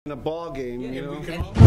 in a ball game, you know.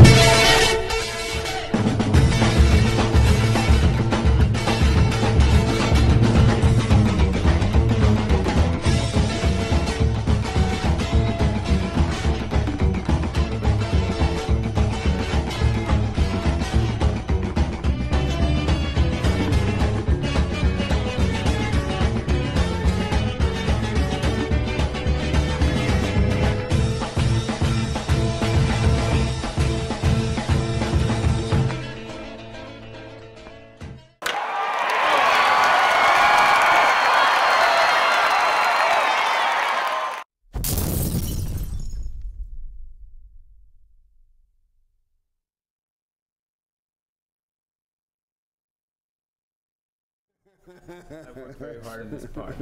I've worked very hard in this part.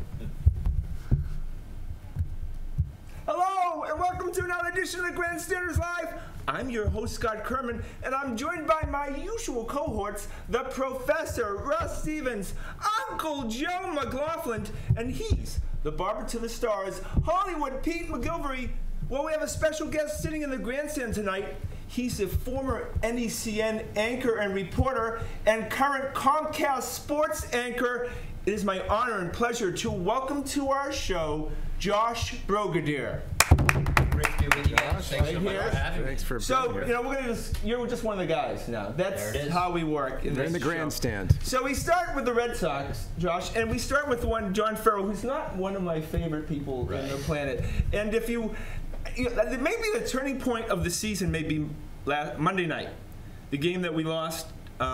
Hello, and welcome to another edition of the Grandstanders Live. I'm your host, Scott Kerman, and I'm joined by my usual cohorts, the Professor, Russ Stevens, Uncle Joe McLaughlin, and he's the barber to the stars, Hollywood Pete McGilvery. Well, we have a special guest sitting in the grandstand tonight. He's a former NECN anchor and reporter and current Comcast sports anchor. It is my honor and pleasure to welcome to our show, Josh Brogadier. Great to be with you guys. Thanks so much for having me. Thanks for So, being here. you know, you're just one of the guys now. That's how we work in We're this in the show. grandstand. So we start with the Red Sox, Josh, and we start with one, John Farrell, who's not one of my favorite people on the planet. And if you know, maybe the turning point of the season may be Monday night, the game that we lost,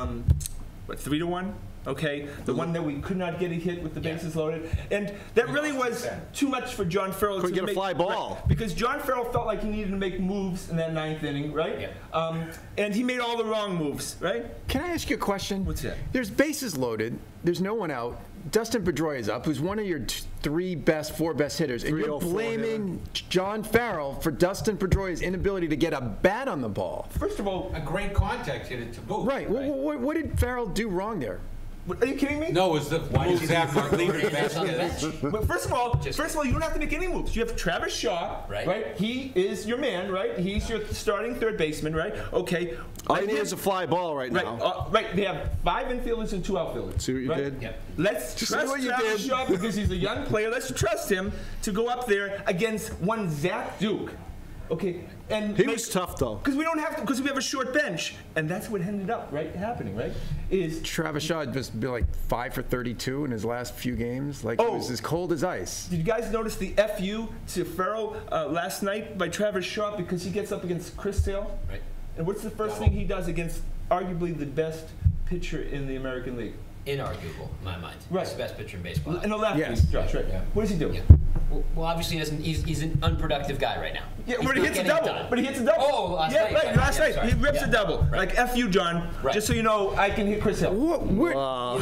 3-1? Okay, the one that we could not get a hit with the bases loaded, and that really was too much for John Farrell. Couldn't get a fly ball. Right, because John Farrell felt like he needed to make moves in that ninth inning, right? Yeah. And he made all the wrong moves, right? Can I ask you a question? What's that? There's bases loaded. There's no one out. Dustin Pedroia is up, who's one of your four best hitters, and you're blaming John Farrell for Dustin Pedroia's inability to get a bat on the ball. First of all, A great contact hit it to boot. Right. What did Farrell do wrong there? are you kidding me? No, it was the moves after leaving on the bench? But first of all, you don't have to make any moves. You have Travis Shaw, Right. He is your man, right? He's your starting third baseman, right? Okay. All you need is a fly ball right Right, now. right. They have 5 infielders and 2 outfielders. See what you right? did? Yep. Let's trust what you Travis did. Shaw because he's a young player. Let's trust him to go up there against one Zach Duke. Okay, and He was tough, though. because we don't have to, because we have a short bench, and that's what ended up happening, right? Is Travis Shaw just been like 5 for 32 in his last few games. Like it was as cold as ice. Did you guys notice the FU to Farrell last night by Travis Shaw because he gets up against Chris Sale? Right. And what's the first thing he does against arguably the best pitcher in the American League? Inarguable, in my mind. Right. He's the best pitcher in baseball. In the lefty, Yes. Josh, right? Yeah. What does he do? Yeah. Well, obviously he's an unproductive guy right now. Yeah, He's but he not hits a getting it double. done. But he hits a double. Oh, last yeah, night. right. Last night sorry. he rips Yeah. a double. Right. Like F you, John. Right. Just so you know, I can hit Chris Hill. Wait,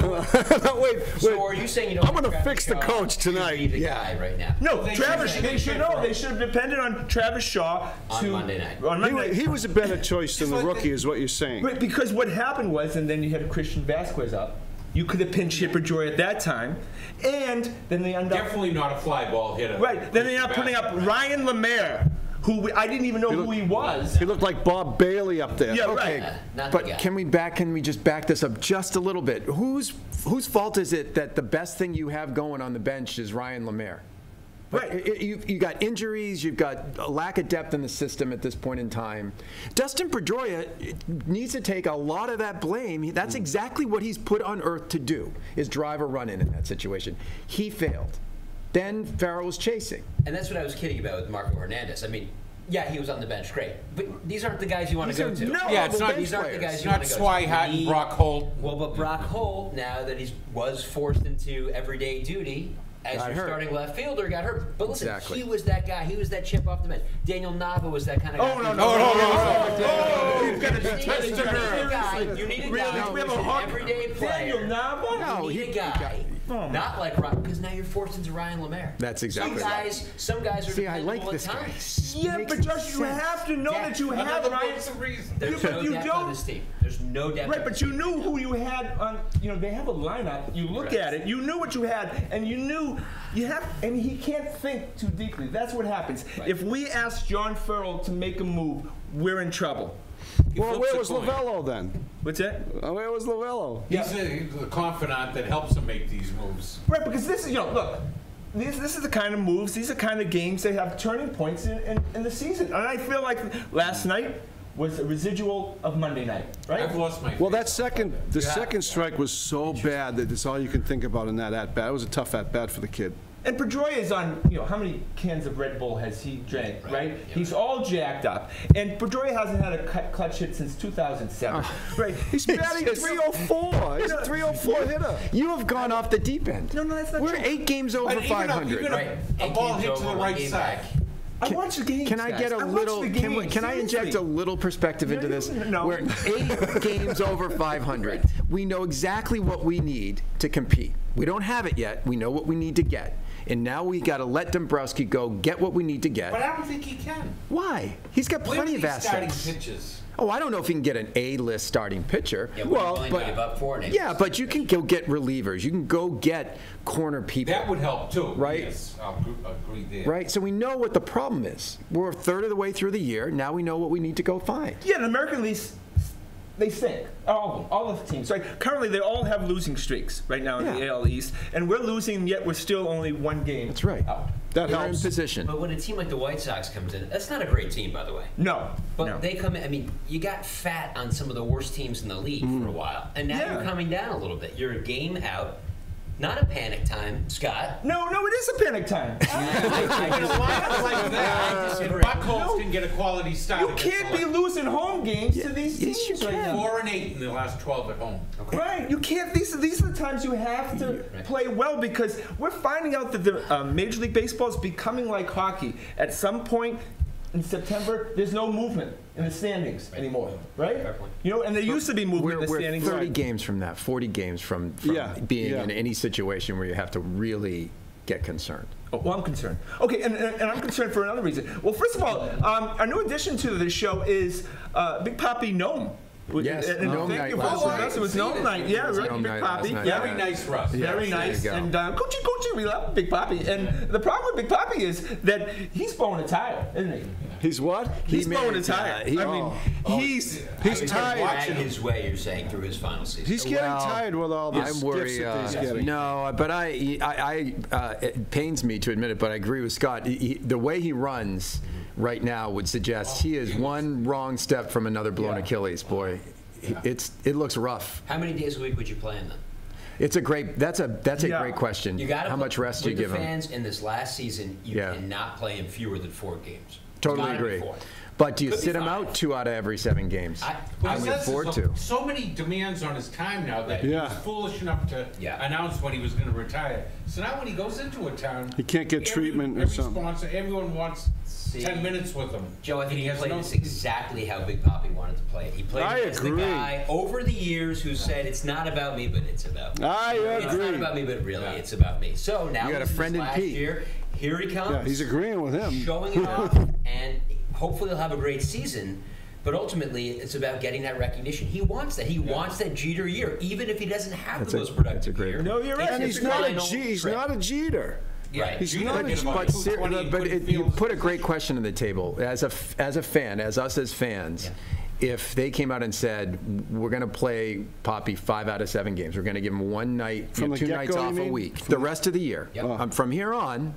So are you saying you don't I'm gonna want Travis fix the Shaw coach to tonight. be the guy right now? No, They Travis. should- They should know. They should have depended on Travis Shaw On Monday night. On Monday night. he was a better choice than the rookie, is what you're saying. Right, because what happened was, and then you had Christian Vasquez up. You could have pinch hit Pedroia at that time, and then they end up Definitely not a fly ball hitter. right. Then they end up putting up Ryan Lemaire, who I didn't even know who he was. He looked like Bob Bailey up there. Yeah, Okay, right. Not the but guy. can we just back this up just a little bit? Whose fault is it that the best thing you have going on the bench is Ryan Lemaire? Right. You got injuries, you've got a lack of depth in the system at this point in time. Dustin Pedroia needs to take a lot of that blame. That's exactly what he's put on earth to do, is drive a run in that situation. He failed. Then Farrell was chasing. And that's what I was kidding about with Marco Hernandez. I mean, yeah, he was on the bench, great. But these aren't the guys you want to go to. no, Yeah, it's not. These aren't the guys It's you not want to go to. Swihart and Brock Holt. Well, but Brock Holt, now that he was forced into everyday duty as Got your hurt. starting left fielder, got hurt. But listen, Exactly. he was that guy. He was that chip off the bench. Daniel Nava was that kind of guy. Oh, no. You've got to be tested. You need a guy. You need a guy. We have a hawk. Everyday player. Daniel Nava? No, You need a guy Not like Ryan, because now you're forced into Ryan Lemaire. That's exactly right. Some guys are See, I dependable like this at guy. times. Yeah, Makes but Josh, you sense. have to know that you have Another Ryan. voice of reason. There's but no you depth don't- on this team. There's no depth. Right, on but this you team. knew who you had on. You know, they have a lineup. You look Right. at it. You knew what you had, and you knew you have. And he can't think too deeply. That's what happens. Right. If we ask John Farrell to make a move, we're in trouble. Well, flips where a was coin. Lavello then? What's that? Where was Lavello? He's the confidant that helps him make these moves. Right, because this is, look, this is the kind of moves, these are the kind of games that have turning points in the season. And I feel like last night was a residual of Monday night, right? I've lost my Well, faith. the second strike was so bad that it's all you can think about in that at-bat. It was a tough at-bat for the kid. And Pedroia is on, how many cans of Red Bull has he drank, right? He's all jacked up. And Pedroia hasn't had a clutch hit since 2007, right? He's batting just- 304. He's a 304 hitter. You have gone off the deep end. No, that's not We're true. 8 games over But even 500. Right. a 8 ball games hit to over, the one right game side. back. I watch the games. Can I get a guys. little? watch the games, Can I inject a seriously. little perspective into this? No. We're 8 games over 500. We know exactly what we need to compete. We don't have it yet. We know what we need to get, and now we got to let Dombrowski go get what we need to get. But I don't think he can. Why? He's got plenty of Where are these starting assets. pitches? Oh, I don't know if he can get an A-list starting pitcher. Yeah, what are you willing to give up for an Yeah, but you can go get relievers. You can go get corner people. That would help too. Right. Yes, I'll agree there. Right? So we know what the problem is. We're a third of the way through the year. Now we know what we need to go find. Yeah, in the American League, they stink. All of the teams. Right? Currently, they all have losing streaks right now in the Yeah. AL East, and we're losing. Yet we're still only one game. That's right. out. That We're in helps. position. But when a team like the White Sox comes in, that's not a great team, by the way. No, But no. they come in, I mean, you got fat on some of the worst teams in the league for a while, and now Yeah. you're coming down a little bit. You're a game out. Not a panic time, Scott. No, it is a panic time. In a lineup like I that, disagree. Buckholz can get a quality start. You against can't the be Lions. losing home games to these yes, teams you right can. now. 4-8 in the last 12 at home. Right, you can't. These are the times you have to play well because we're finding out that the Major League Baseball is becoming like hockey. At some point in September, there's no movement in the standings anymore, right? Fair point. And there used to be movement in the We're standings. 30 games from that, 40 games from being in any situation where you have to really get concerned. Oh, well, I'm concerned. Okay, and I'm concerned for another reason. Well, first of all, our new addition to this show is Big Papi Gnome. Yes, and Gnome thank night you for last listening. night. It was Gnome night, yeah, right, Gnome Big night last Papi. night, Yeah. Very nice, Russ. Very nice. there you And go. Coochie, we love Big Papi. And the problem with Big Papi is that he's blowing a tire, isn't he? He's what? He's He blowing a made- tire. he- I mean, he's tired. Watching his way, you're saying, through his final season. He's getting Well, tired with all this I'm gifts worried. that he's getting. No, but it pains me to admit it, but I agree with Scott. The way he runs right now would suggest he is one wrong step from another blown Achilles. Boy, it looks rough. How many days a week would you play in them? It's a great. That's a Yeah. great question. You got How much rest do you give the him? fans in this last season, you Yeah. cannot play in fewer than 4 games. Totally Gotta be agree. 4. But do you Could be sit him 5. out 2 out of every 7 games? I But would he says afford there's to. So many demands on his time now that he Yeah. was foolish enough to Yeah. announce when he was going to retire. So now when he goes into a town, He can't get treatment or something. Sponsor, everyone wants See, 10 minutes with him. Joe, I think And he has played no- this exactly how Big Papi wanted to play it. He played I it as the agree. guy over the years who said, it's not about me, but it's about me. I It's not agree. about me, but really, it's about me. So now You got a this is friend in last Pete. year, here he comes. Yeah, he's agreeing with him. Showing it off, and hopefully he'll have a great season. But ultimately, it's about getting that recognition. He wants that. He wants that Jeter year, even if he doesn't have That's the a- most productive that's a great year. No, you're right. And It's he's the not a final he's trip. not a Jeter. Right. He's Jeter not did a about But, 220 but good you fields put a this great year. question on the table. As a fan, as us as fans, if they came out and said, we're going to play Poppy 5 out of 7 games, we're going to give him one night, From the 2 nights get-go, you off a mean? week, the rest of the year. Yep. From here on,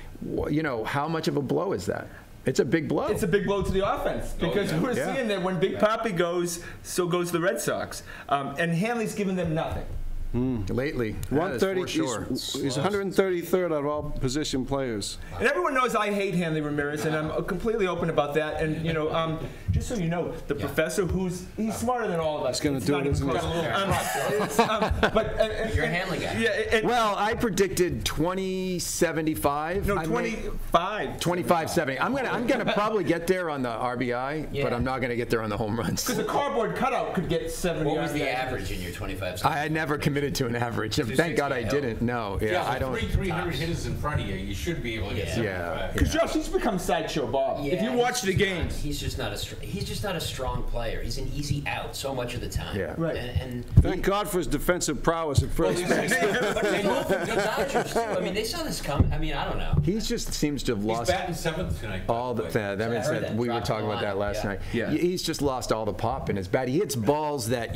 how much of a blow is that? It's a big blow. It's a big blow to the offense because we're Yeah. seeing that when Big Papi goes, so goes the Red Sox. And Hanley's giving them nothing. Lately. That is 130. for sure. He's 133rd out of all position players. And everyone knows I hate Hanley Ramirez, and I'm completely open about that. And just so you know, the professor, he's smarter than all of us. He's gonna It's do not it, even isn't close. But You're a Hanley guy. Yeah. Well, I predicted 2075. No, I may- 25. 25-70. I'm gonna probably get there on the RBI, but Yeah. I'm not gonna get there on the home runs. Because a cardboard cutout could get 70. What was the RBIs. average in your 25 seconds? I had never committed committed to an average. And thank God I didn't. No, Yeah, I don't. 300 hitters in front of you, you should be able to get 75. Because Josh, he's become sideshow Bob. if you watch the games, he's just not a strong player. He's an easy out so much of the time. Yeah. Right. And Thank God for his defensive prowess at first base. but they love the Dodgers too. I mean, they saw this coming. I mean, I don't know. He just seems to have He's lost batting 7th tonight. all the. That I means heard that that. we were Dropped talking the about that line. last night. Yeah. He's just lost all the pop in his bat. He hits balls that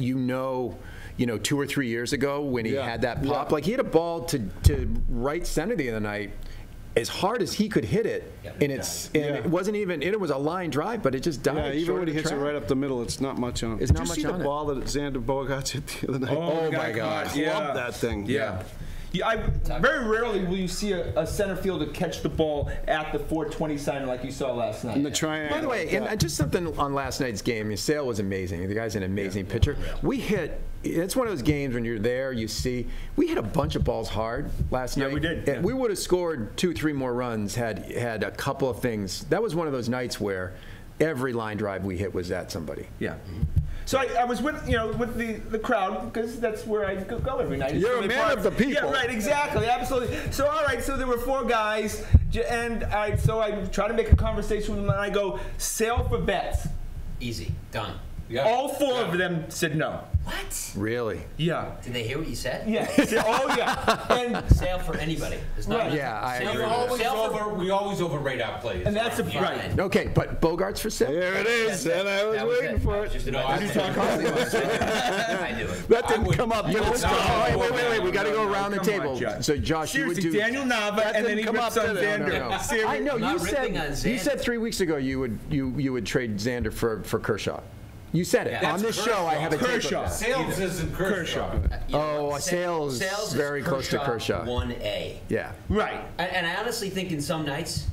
2 or 3 years ago when he Yeah. had that pop. Yeah. Like he had a ball to right center the other night, as hard as he could hit it, and it wasn't even. It was a line drive, but it just died. Yeah, even short when he of the hits it track. right up the middle, it's not much on it. It's Did not you much see the on it. ball that Xander Bogaerts hit the other night? Oh, my God. Clubbed that thing. Yeah. Very rarely will you see a center fielder catch the ball at the 420 sign like you saw last night. In the triangle. By the way, and just something on last night's game. Sale was amazing. The guy's an amazing pitcher. We hit. It's one of those games when you're there, you see. We hit a bunch of balls hard last night. we did. And we would have scored 2-3 more runs had a couple of things. That was one of those nights where every line drive we hit was at somebody. Yeah. So I was with the crowd because that's where I go every night. It's You're a really man fun. of the people. Yeah, right, exactly, absolutely. So all right, so there were 4 guys, and I try to make a conversation with them, and I go, Sale for bets. Easy, done. Yeah. All 4 of them said no. What? Really? Yeah. Did they hear what you said? Yeah. Oh yeah. And Sale for anybody. It's not Right. Yeah, I Sale agree for- with sale for- We always overrate our players. and that's a Yeah. right. Okay, but Bogarts for sale? There it is, and I was That waiting it. for That was it. just an No, idea. I knew it. That didn't come up. You would Did it? oh, wait. We got to go around the Come on, table. Josh. So, Josh, you would Seriously, do. Daniel Nava, That and then didn't he come rips up, on did it? Xander. No. Seriously. I know Not you ripping said. on You Xander. said 3 weeks ago you would trade Xander for Kershaw. You said it Yeah. on this show. I have a tape of Kershaw. that. Sales isn't Kershaw. You know Oh, what? Sale's is very close to Kershaw. 1A. Yeah. Right. And I honestly think in some nights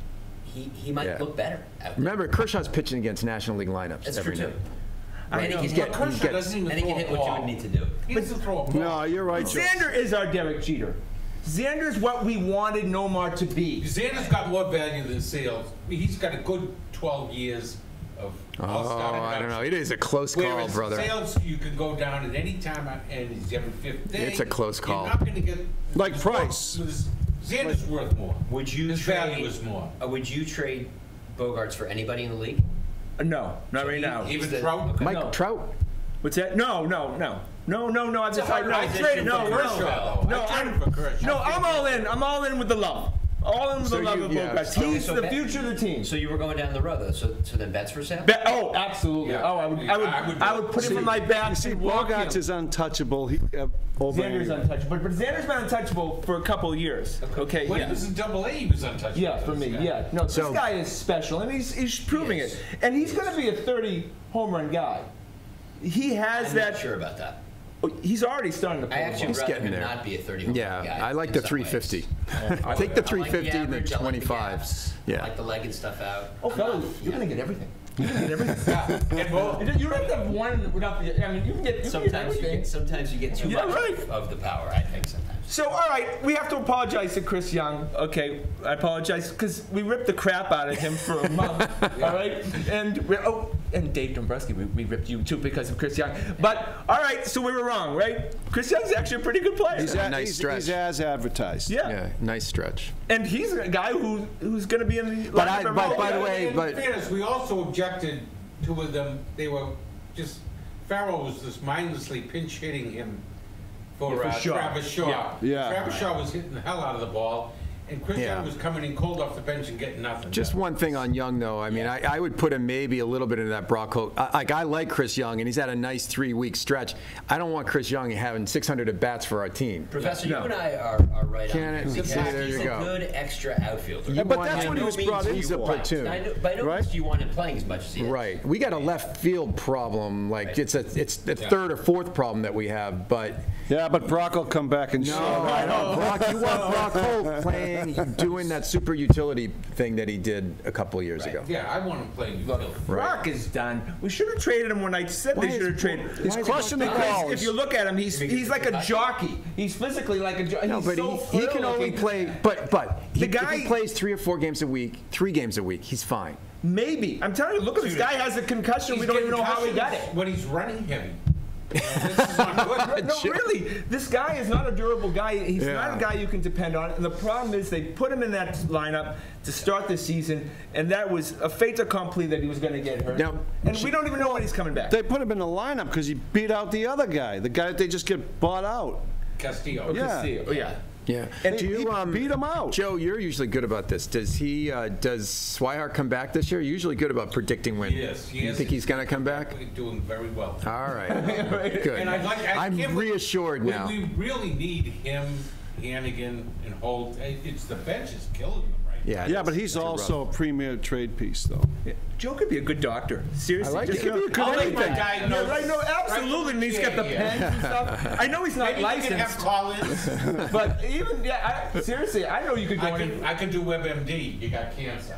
he might Yeah. look better out there. Remember, Kershaw's pitching against National League lineups That's every true too. night. And he He's can getting- hit- he's Kershaw doesn't even and he throw can a hit what you ball. would need to do. He doesn't throw a ball. No, you're right, Joe. Xander is our Derek Jeter. Xander's what we wanted Nomar to be. Xander's got more value than Sales. He's got a good 12 years of all-star Oh, I don't know. It is a close call, Whereas brother. Sales, you can go down at any time and he's every 5th day. It's a close call. You're not going to get Like his Price. worth- Xander's worth more. Would you His trade? value is more. Would you trade Bogarts for anybody in the league? No, not right now. Even the- Trout. okay. Mike No. Trout. What's that? No. I've It's a hard I position traded. for No, Kershaw, though. no. I traded for Kershaw. No, I'm all in. I'm all in with the love. All in with So the love you- of yeah. Bogarts. He's So the bet- future of the team. So you were going down the road though. So then bets for sale? Oh, absolutely. Yeah. Oh, I would put him in my back. You see, and walk Bogarts him. is untouchable. Over Xander's untouchable, but Xander's been untouchable for a couple of years. Okay, When yeah. he was in Double-A, he was untouchable. Yeah, for me, yeah. No, So- this guy is special, and he's proving Yes. it. And he's going to be a 30 home run guy. He has I'm that. not sure about that. He's already starting to pull I the actually ball. would rather getting him there. not be a 30 home Yeah, run guy. I like in the some 350. ways. I think the I like 350 and the average, I like 25. gaps, Yeah. I like the legged stuff out. Oh, I'm fellas, not- you're yeah. going to get everything. You're going to get everything. And more. You don't have to have one without the. I mean, you can get everything. Sometimes you get too Yeah, much right. of the power. I think sometimes. So, all right, we have to apologize to Chris Young. Okay, I apologize because we ripped the crap out of him for a month. All right, and and Dave Dombrowski, we ripped you too because of Chris Young. But all right, so we were wrong, right? Chris Young's actually a pretty good player. He's, Nice stretch. he's as advertised. yeah. Yeah, nice stretch. And he's a guy who's going to be in the. But lineup every by the day. way, In but fairness, we also objected to them. They were just Farrell was just mindlessly pinch hitting him for Shaw. Travis Shaw. Yeah. Travis Shaw was hitting the hell out of the ball, and Chris Yeah. Young was coming in cold off the bench and getting nothing. just one thing on Young, though. I mean, I would put him maybe a little bit into that Brock Holt. I like Chris Young, and he's had a nice 3-week stretch. I don't want Chris Young having 600 at-bats for our team. Professor, No. you and I are right Can on it? this See, because there he's you a go. good extra outfielder. You But want that's him- what he was By no brought in means He's a for. platoon. By no Right? means do you want him playing as much as he is. Right. We got a left field problem. Like it's the third or fourth problem that we have. But Yeah, but Brock will come back and show. I know. Brock, you want Brock Holt playing, doing that super utility thing that he did a couple of years ago. Yeah, I want him playing utility. Brock is done. We should have traded him when I said Why they should have is- traded. why He's is crushing the Brock- Because balls. if you look at him, he's like a jockey. He's physically like a jockey. No, he's but so he can only frail-looking. play. But The if guy- he plays 3 or 4 games a week, 3 games a week, he's fine. Maybe. I'm telling you, look at this guy has a concussion. We don't even know how he got it. When he's running heavy. This is not good. No, really, this guy is not a durable guy. He's Yeah. not a guy you can depend on. And the problem is they put him in that lineup to start the season, and that was a fait accompli that he was going to get hurt. Now- and we don't even know when he's coming back. They put him in the lineup because he beat out the other guy, the guy that they just get bought out. Castillo. Yeah. Castillo, yeah. Yeah. And Do He you, beat him out. Joe, you're usually good about this. Does Swihart come back this year? You're usually good about predicting when. Yes, he You is. think he's going to come back? We're doing very well. All right. Good. And I'm can't believe- reassured now. We really need him, Hannigan, and Holt. It's the bench is killing them right now. Yeah. Yeah, but he's that's a also a premier trade piece, though. Joe could be a good doctor. Seriously. I like just, it. you know, Could be a I'll good make anything. my guy know, right? No, absolutely. And he's got the pens and stuff. I know he's not Maybe you can have licensed, Collins. but even, seriously, I know you could go in. I can do WebMD. You got cancer.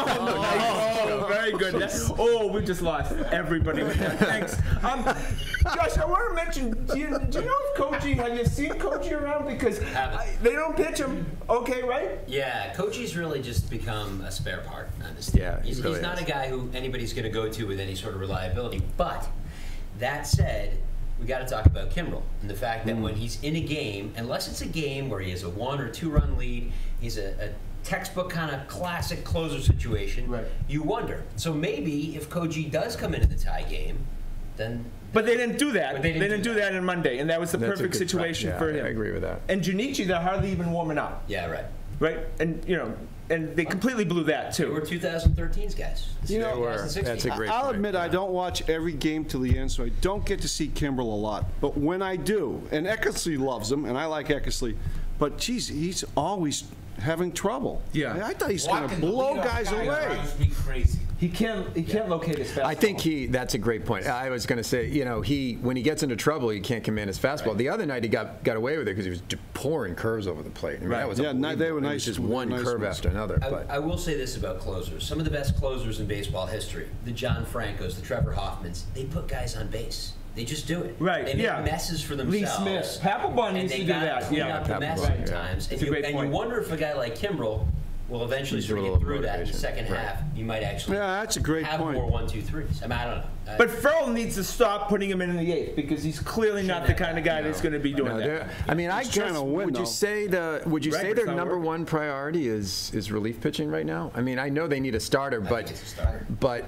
Oh, very good. We just lost everybody with that. Thanks. Josh, I want to mention, do you know if Koji, have you seen Koji around? Because they don't pitch him, okay, right? Yeah, Koji's really just become a spare part on this team. Yeah, he he's really not is. a guy who anybody's going to go to with any sort of reliability. But that said, we got to talk about Kimbrel and the fact that when he's in a game, unless it's a game where he has a 1 or 2 run lead, he's a textbook kind of classic closer situation. Right. You wonder. So maybe if Koji does come into the tie game, then. But they didn't do that. But They didn't do that on Monday, and that was the That's a perfect good point. situation Yeah, for him. I agree with that. And Junichi, they're hardly even warming up, Yeah, right. right? And and they completely blew that They were too. 2013's guys. This You is know, 2016. that's a great I'll point. admit I don't watch every game till the end, so I don't get to see Kimbrel a lot. But when I do, and Eckersley loves him, and I like Eckersley, but geez, he's always having trouble. Yeah. I thought he's going to Walking the blow leadoff guys guy away. drives me crazy. He can't locate his fastball. I think that's a great point. I was going to say, when he gets into trouble, he can't command his fastball. The other night he got away with it because he was pouring curves over the plate. I mean, that was Yeah, unbelievable. they were It was nice- just one nice curve ones. after another. I But will say this about closers. Some of the best closers in baseball history, the John Francos, the Trevor Hoffmans, they put guys on base. They just do it. Right, They make yeah. messes for Lee themselves. Smith. Papelbon and used they to do gotta that, clean yeah. up the mess Papelbon, yeah. sometimes. It's And a you, great and you point. wonder if a guy like Kimbrel will eventually Needs sort a of little get through that in the motivation. second Right. half. You might actually Yeah, that's a great have point. more 1-2-3s. I mean, I don't know. But Farrell needs to stop putting him in the 8th because he's clearly not the kind of guy that's going to be doing no, that. I mean, I He's trying guess to win, would though. you say their Record's not number working. one priority is relief pitching right now? I mean, I know they need a starter, I but think it's a starter.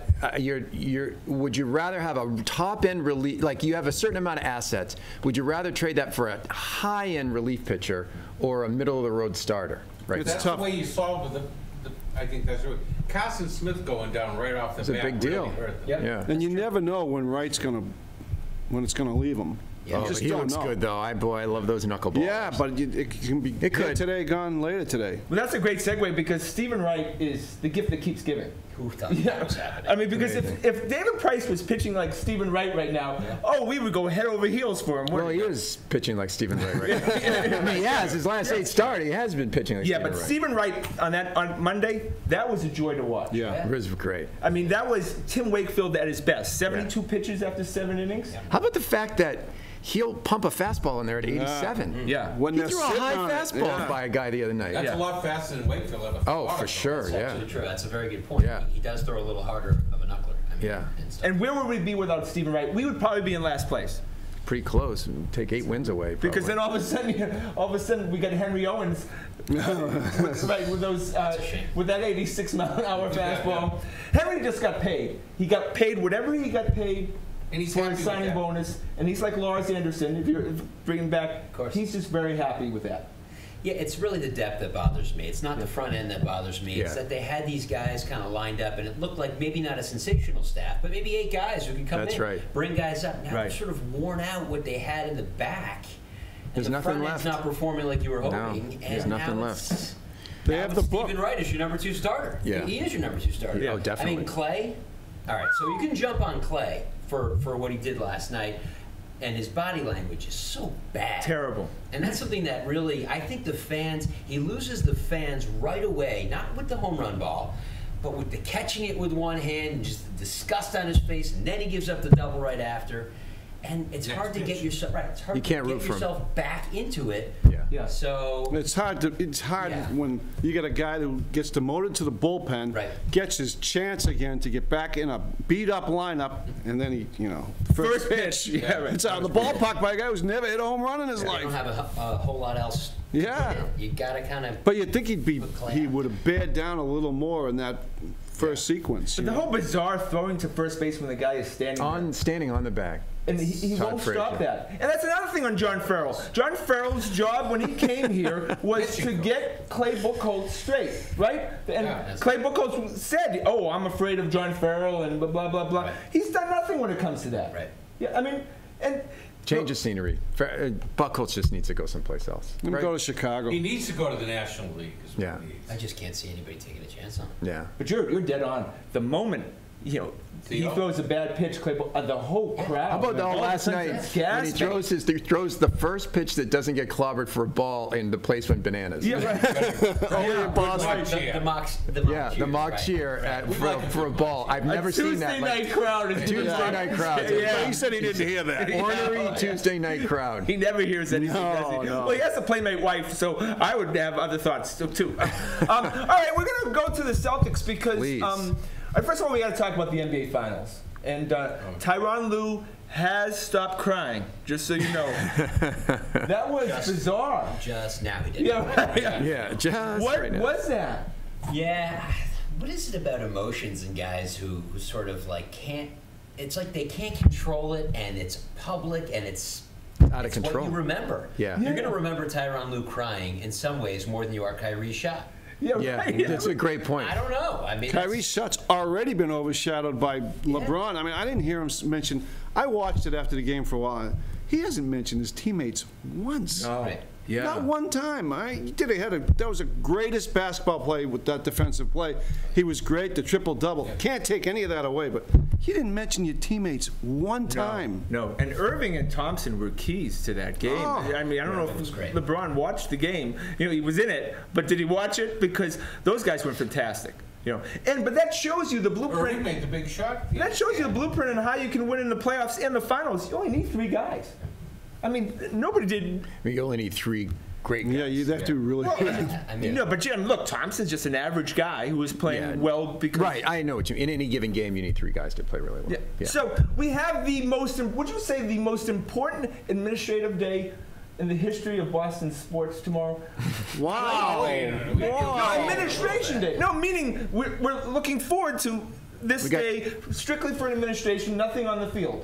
would you rather have a top end relief, like you have a certain amount of assets? Would you rather trade that for a high end relief pitcher or a middle of the road starter? Right. It's That's tough. the way you solve the I think that's right. Carson Smith going down right off the It's a bat big really deal. hurt them. Yep. Yeah. And you never know when it's going to leave him. Yeah. Oh, You just he don't looks know. good though. I love those knuckleballers. Yeah, but it can be It could. here today, gone later today. Well, that's a great segue because Stephen Wright is the gift that keeps giving. Who thought that was happening? I mean, because if David Price was pitching like Stephen Wright right now, we would go head over heels for him. Well, he is pitching like Stephen Wright right now. I mean, he has. His last 8 starts, he has been pitching like Yeah, Stephen but Wright. Stephen Wright on Monday, that was a joy to watch. Yeah. It was great. I mean, that was Tim Wakefield at his best. 72 pitches after 7 innings. How about the fact that he'll pump a fastball in there at 87? Yeah. When He they're threw a sitting high on it, fastball yeah. by a guy the other night. That's Yeah. a lot faster than Wakefield ever Oh, thought for of. sure, That's yeah. absolutely true. That's a very good point. Yeah. He does throw a little harder of a knuckler. I mean, Yeah. stuff. And where would we be without Stephen Wright? We would probably be in last place. Pretty close. Take 8 wins away. Because then probably. all of a sudden we got Henry Owens, with those a shame. with that 86-mile-an-hour fastball. Henry just got paid. He got paid whatever he got paid And he's for happy his with signing that. bonus, and he's like Lars Anderson. If you're bringing back, course. he's just very happy with that. Yeah, it's really the depth that bothers me. It's not the front end that bothers me. It's Yeah. that they had these guys kind of lined up, and it looked like maybe not a sensational staff, but maybe 8 guys who could come That's in, right. bring guys up. Now Right. they're sort of worn out what they had in the back. And There's the nothing front end's left. not performing like you were No, hoping. there's and nothing now left. it's- They now have the book. Stephen Wright is your number 2 starter. Yeah. He is your number 2 starter. Oh, definitely. I mean, Clay. All right, so you can jump on Clay for what he did last night, and his body language is so bad. Terrible. And that's something that really, I think the fans, he loses the fans right away, not with the home run ball, but with the catching it with one hand and just the disgust on his face, and then he gives up the double right after. And it's Next hard to get pitch. yourself right. It's hard You can't to root get for 'em. yourself back into it. Yeah. So It's hard Yeah. when you get a guy who gets demoted to the bullpen, Right. gets his chance again to get back in a beat-up lineup, and then he, First pitch. Yeah, right. It's out of the ballpark by a guy who's never hit a home run in his you life. don't have a whole lot else. to Yeah. put in. You got to kind of. But you'd think Class. he would have bared down a little more in that first sequence. But the whole bizarre throwing to first base when the guy is Standing on the bag. and he Todd won't Frazier. stop that. And that's another thing on John Farrell. John Farrell's job when he came here was to get Clay Buchholz straight, right? And Yeah. Clay Buchholz said, "Oh, I'm afraid of John Farrell," and blah blah blah blah. Right. He's done nothing when it comes to that. Right. Yeah, I mean, and Change of scenery. Buchholz just needs to go someplace else. Let him right? go to Chicago. He needs to go to the National League. Is what Yeah. he needs. I just can't see anybody taking a chance on him. Yeah. But you're dead on. The moment he Theo? throws a bad pitch, Clay, the whole crowd. How about man, all last of a night sudden it's when he gasping. throws the first pitch that doesn't get clobbered for a ball and the place went bananas? Yeah, right. Only in Boston. The mock Yeah, the mock cheers, cheer right. for a ball. I've never seen that. Tuesday night crowd. is Tuesday night crowd. Yeah. He said he didn't hear that. Ornery Tuesday night crowd. He never hears anything, does he? No. Well, he has a playmate wife, so I would have other thoughts too. All right, we're going to go to the Celtics because, Please. first of all, we got to talk about the NBA Finals. And Tyronn Lue has stopped crying, just so you know. That was bizarre. Just now he did. Yeah, right. Yeah, just What right now. was that? Yeah. What is it about emotions and guys who sort of like can't? It's like they can't control it, and it's public, and it's Out of it's control. What you remember. Yeah. You're going to remember Tyronn Lue crying in some ways more than you are Kyrie's shot. Yeah, Yeah, right. that's a great point. I don't know. I mean, Kyrie's shot's already been overshadowed by LeBron. I mean, I didn't hear him mention. I watched it after the game for a while. He hasn't mentioned his teammates once. Right. Yeah. Not one time. That was the greatest basketball play with that defensive play. He was great. The triple double. Can't take any of that away. But he didn't mention your teammates one time. No, and Irving and Thompson were keys to that game. Oh. I mean, I don't know it was if great. LeBron watched the game. He was in it, but did he watch it? Because those guys were fantastic. But that shows you the Irving blueprint. made the big shot. That shows you the blueprint on how you can win in the playoffs and the finals. You only need 3 guys. I mean, nobody did. You only need 3 great guys. Yeah, you'd have to really. I mean, No, but Jim, look, Thompson's just an average guy who was playing Yeah. well because. Right, I know what you mean. In any given game, you need 3 guys to play really well. Yeah. Yeah. So we have would you say the most important administrative day in the history of Boston sports tomorrow? Wow. No, administration day. No, meaning we're looking forward to this We got- day strictly for administration, nothing on the field.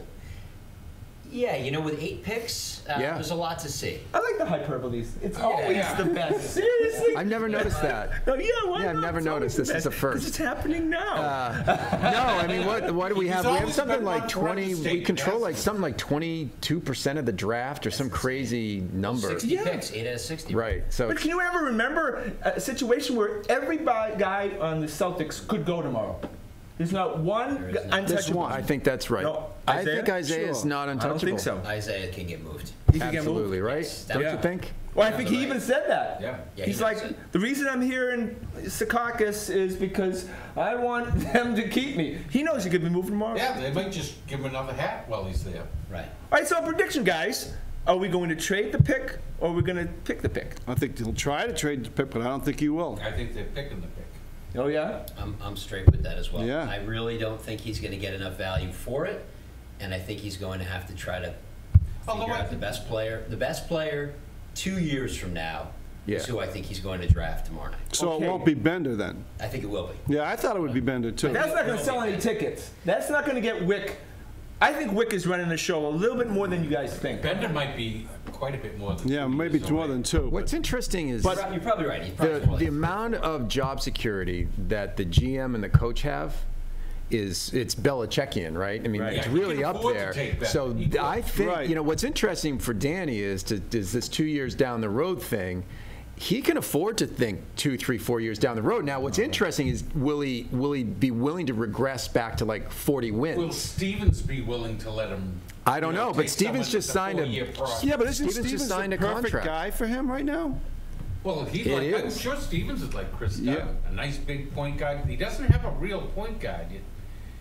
yeah, with 8 picks, Yeah. there's a lot to see. I like the hyperboles. It's always yeah. the best. Seriously. I've never noticed that. No, yeah, why Yeah, I've not? never It's always noticed. the This is best, a first. 'cause it's happening now. No, I mean, what do we have? We have always something been like on 20. Toronto We State, control yes. like something like 22% of the draft or some crazy number. 60 Yeah. picks, 8 out of 60. Right. So But can you ever remember a situation where every guy on the Celtics could go tomorrow? There's not one There is not. There's untouchable. one. I think that's right. No, I Isaiah? think Isaiah is Sure. not I untouchable. don't think so. Isaiah can get moved. He can get moved. Absolutely, right? Yes, Don't yeah. you think? Well, I think he Right. even said that. Yeah. Yeah, he He's knows like, it. the reason I'm here in Secaucus is because I want them to keep me. He knows he could be moved tomorrow. Yeah, they might just give him another hat while he's there. Right. All right, so prediction, guys. Are we going to trade the pick or are we going to pick the pick? I think he'll try to trade the pick, but I don't think he will. I think they're picking the pick. Oh, yeah? I'm straight with that as well. Yeah. I really don't think he's going to get enough value for it, and I think he's going to have to try to Although figure I out the best player. The best player 2 years from now Yeah. is who I think he's going to draft tomorrow night. So Okay. it won't be Bender then. I think it will be. Yeah, I thought it would be Bender too. That's not going to sell any tickets. That's not going to get Wick. I think Wick is running the show a little bit more than you guys think. Bender might be quite a bit more than Yeah, 2 maybe years more away. than 2. What's interesting is You're probably right. He's probably more the like amount of job security that the GM and the coach have it's Belichickian, right? I mean, Right. it's Yeah, he really can up afford to there. take that. So He could. I think, Right. what's interesting for Danny is this 2 years down the road thing. He can afford to think 2, 3, 4 years down the road. Now, what's interesting is will he be willing to regress back to like 40 wins? Will Stevens be willing to let him? I don't know, but take Stevens someone just with signed a- 4-year prospect? Yeah, but isn't Stevens just Stevens signed the a perfect contract. guy for him right now? Well, he's It like, I'm is. sure Stevens is like Chris Dunn, Yeah. a nice big point guard. He doesn't have a real point guard.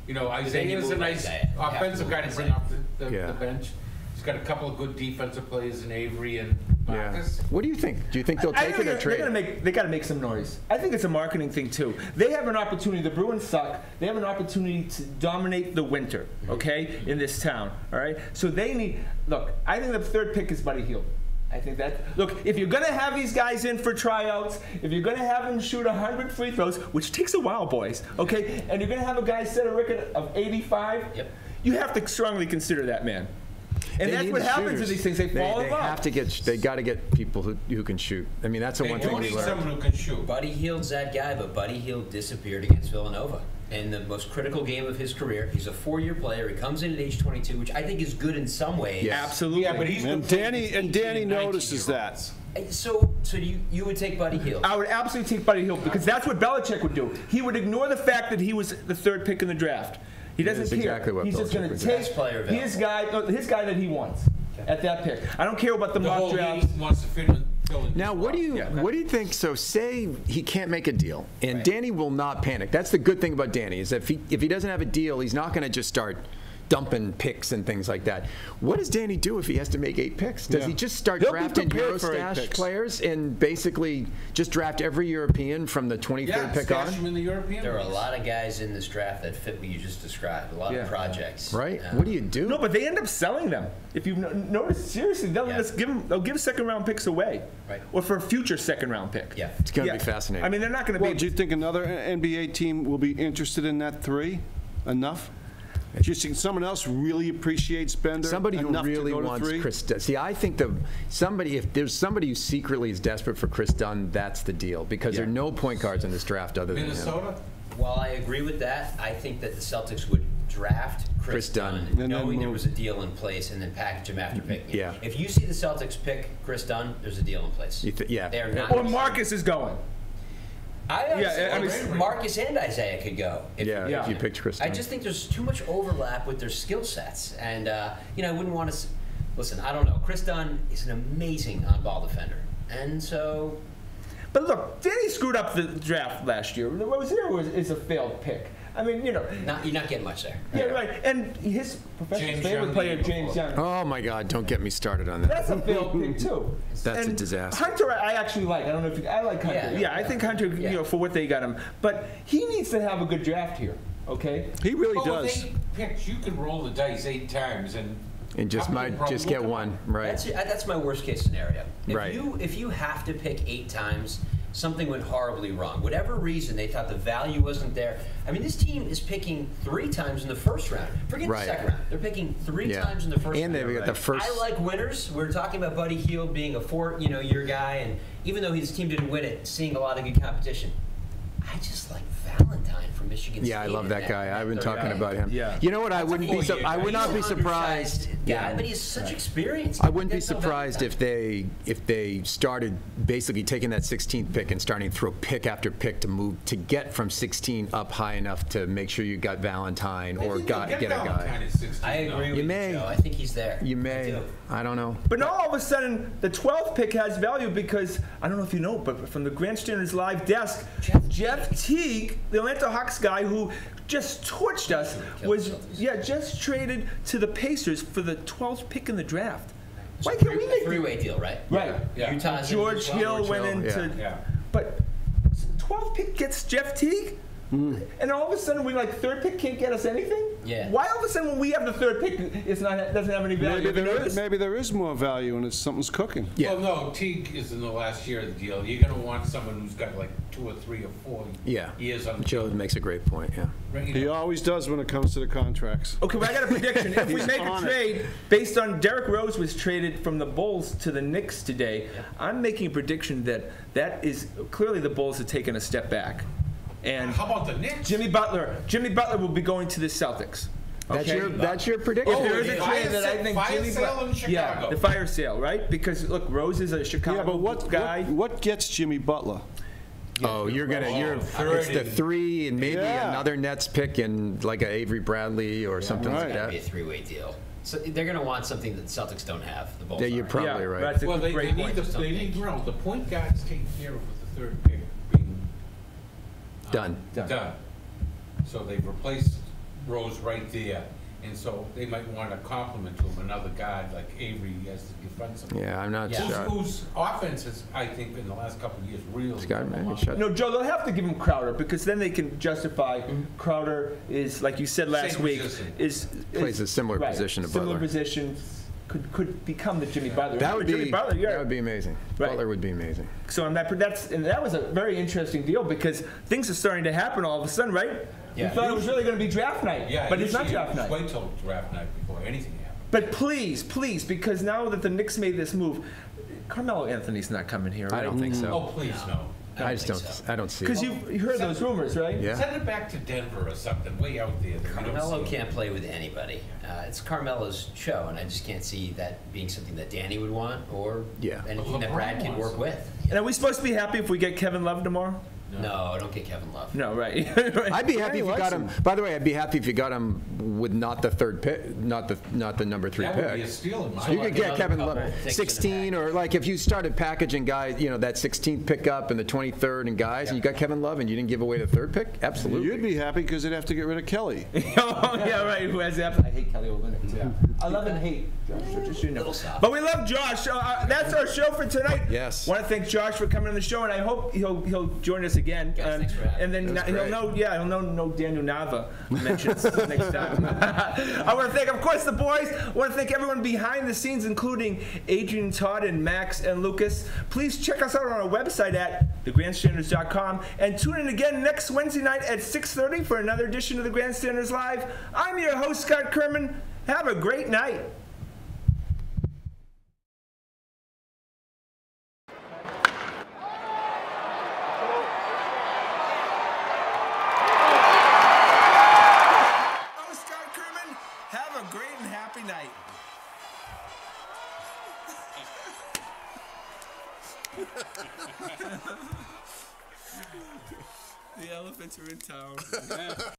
You know, then you Isaiah's move a nice Isaiah. You have to offensive move guy to bring Isaiah. off the Yeah. bench. He's got a couple of good defensive players in Avery and Yeah. Marcus. What do you think? Do you think they'll take it or trade? They got to make some noise. I think it's a marketing thing too. They have an opportunity. The Bruins suck. They have an opportunity to dominate the winter. Okay, in this town. All right. So they need. Look, I think the third pick is Buddy Hield. I think that. Look, if you're gonna have these guys in for tryouts, if you're gonna have them shoot 100 free throws, which takes a while, boys. Okay, and you're gonna have a guy set a record of 85. Yep. You have to strongly consider that man. And They that's need what the happens shooters. to these things. They fall in love. have to get. They got to get people who can shoot. I mean, that's the They one do thing we need learned. someone who can shoot. Buddy Hield's that guy, but Buddy Hield disappeared against Villanova in the most critical game of his career. He's a 4-year player. He comes in at age 22, which I think is good in some ways. Yeah. Absolutely. Yeah, but he's been And playing Danny against and 18 Danny and notices 19-year-olds. that. So you would take Buddy Hield. I would absolutely take Buddy Hield because that's what Belichick would do. He would ignore the fact that he was the third pick in the draft. He doesn't That's care. exactly what He's just Belichick going to would do. take Best player available. his guy that he wants at that pick. I don't care about the The mock whole drafts. league wants to fill in. Now, what do you think? So, say he can't make a deal, and Right. Danny will not panic. That's the good thing about Danny is that if he doesn't have a deal, he's not going to just start dumping picks and things like that. What does Danny do if he has to make 8 picks? Does Yeah. he just start He'll be drafting prepared for 8 Eurostash picks. players and basically just draft every European from the 23rd Yeah, pick stash on? him in the European. There are a leagues. lot of guys in this draft that fit what you just described. A lot Yeah. of projects. Right? What do you do? No, but they end up selling them. If you've noticed, seriously, they'll Yeah. just they'll give second-round picks away, Right. or for a future second-round pick. Yeah. It's going to be fascinating. I mean, they're not going to Well, be. do you think another NBA team will be interested in that 3? Enough? Do you think someone else really appreciates Bender? Somebody who enough to really go to wants 3? Chris Dunn. See, I think if there's somebody who secretly is desperate for Chris Dunn, that's the deal. Because there are no point guards in this draft other than him. Minnesota. While I agree with that, I think that the Celtics would draft Chris Dunn. Dunn, And then knowing there move. was a deal in place, and then package him after picking him. Yeah. If you see the Celtics pick Chris Dunn, there's a deal in place. Yeah. They're not. Or Marcus is going. I mean, Marcus and Isaiah could go. If If you picked Chris Dunn. I just think there's too much overlap with their skill sets, and I wouldn't want to. Listen, I don't know. Chris Dunn is an amazing on-ball defender, and so But look, Danny screwed up the draft last year. Rozier is a failed pick. I mean, you're not getting much there. Yeah, right. And his professional James favorite Young player, the year James before. Young. Oh my God! Don't get me started on that. That's a failed pick too. That's a And disaster. Hunter, I actually like. I don't know if I like Hunter. Yeah, I think Hunter, yeah. for what they got him, but he needs to have a good draft here. Okay. He really Well, with does. 8 picks, you can roll the dice 8 times and just how many might probably just get will come one, out? right? That's my worst case scenario. Right. If you have to pick 8 times, something went horribly wrong. Whatever reason they thought the value wasn't there. I mean, this team is picking 3 times in the first round. Forget Right. the second round. They're picking 3 Yeah. times in the first And round. they've got the first- I like winners. We're talking about Buddy Hield being a 4-year guy, and even though his team didn't win it, seeing a lot of good competition. I just like Valentine from Michigan Yeah, I State love in that guy. I've been third talking round. about him. Yeah. You know what? I That's a wouldn't be. 4-year I would guy. not be He's an surprised. undersized guy, but he's such experience. I wouldn't be That's no surprised Valentine. if they started basically taking that 16th pick and starting to throw pick after pick to move to get from 16 up high enough to make sure you got Valentine I or think they'll get a Valentine guy. at 16 I now. agree with You you, may. Joe. I think he's there. You I may. do. I don't know. But now all of a sudden, the 12th pick has value because, I don't know if you know, but from the Grandstanders Live desk, Jeff Teague, the Atlanta Hawks guy who just torched us, was just traded to the Pacers for the 12th pick in the draft. Why can't we make Three-way deal, right? Right. Yeah. Utah's in George as well. Hill went Hill, into. Yeah. But 12th pick gets Jeff Teague? And all of a sudden, we like third pick can't get us anything? Yeah. Why all of a sudden when we have the third pick, doesn't have any value? Maybe there is more value and it's something's cooking. Yeah. Well, no, Teague is in the last year of the deal. You're going to want someone who's got like 2 or 3 or 4 Yeah. years on the Joe deal. makes a great point. Yeah. Right, you He know. always does when it comes to the contracts. Okay, but I got a prediction. If we He's make a on it. trade based on Derrick Rose was traded from the Bulls to the Knicks today, I'm making a prediction that is clearly the Bulls have taken a step back. And How about the Knicks? Jimmy Butler will be going to the Celtics. That's Okay? your prediction. If there is a fire trade that I sale- think fire Jimmy sale in Butler, yeah, Chicago. the fire sale, right? Because look, Rose is a Chicago Yeah, but what guy. what gets Jimmy Butler? Oh, you're it's the 3 and maybe Yeah. another Nets pick and like a Avery Bradley or something right. like It's got to be a that. 3-way deal. So they're going to want something that the Celtics don't have. The Bulls Yeah, you're aren't. probably yeah, right. That's a Well, they great need point. the point guard is taken care of with the 3rd pick being Done. done. So they've replaced rows right there. And so they might want to compliment to him another guard like Avery has to defend some. Yeah, I'm not Yeah. sure. Whose offense has, I think, in the last couple of years really Scott, come maybe along. shut. No, Joe, they'll have to give him Crowder because then they can justify Crowder is, like you said last Same week, position. is Plays a similar right, position to similar Butler. position. Could become the Jimmy Butler. That would Jimmy be Butler, that would be amazing. Right. Butler would be amazing. So on that was a very interesting deal because things are starting to happen all of a sudden, right? Yeah. We thought it was really going to be draft night, Yeah, but it's not usually draft night. Wait till draft night before anything happens. But please, because now that the Knicks made this move, Carmelo Anthony's not coming here, right? I don't think so. Oh, please, no. I just think don't. so. I don't see Because it. you heard those rumors, right? Yeah. Send it back to Denver or something, way out there. That we don't Carmelo see. can't play with anybody. It's Carmelo's show, and I just can't see that being something that Danny would want or Yeah. anything that LeBron Brad can wants work it. with. And are we supposed to be happy if we get Kevin Love tomorrow? No, I don't get Kevin Love. No, right. I'd be happy if you likes got him. By the way, I'd be happy if you got him with not the third pick, not the number 3 That pick. would be a steal in my You mind. could get another Kevin couple Love things in the 16, or like if you started packaging guys, that 16th pickup and the 23rd and guys, and you got Kevin Love and you didn't give away the third pick, absolutely. You'd be happy because they'd have to get rid of Kelly. Oh, yeah, right. Who has that? I hate Kelly Olynyk. Yeah. I love and hate Josh, so just so you know. Little soft. But we love Josh. That's our show for tonight. Yes. Want to thank Josh for coming on the show, and I hope he'll join us again. Guys, thanks for having and then me. That was he'll great. know no Daniel Nava mentions next time. I want to thank, of course, the boys. I want to thank everyone behind the scenes, including Adrian, Todd, and Max and Lucas. Please check us out on our website at thegrandstanders.com and tune in again next Wednesday night at 6:30 for another edition of the Grandstanders Live. I'm your host, Scott Kerman. Have a great night. I'm Scott Kerman. Have a great and happy night. The elephants are in town.